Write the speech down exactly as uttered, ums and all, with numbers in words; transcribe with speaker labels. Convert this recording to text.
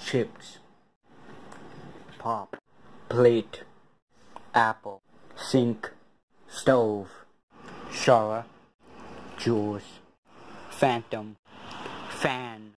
Speaker 1: chips, pop, plate, apple, sink, stove, shower, juice, phantom, fan.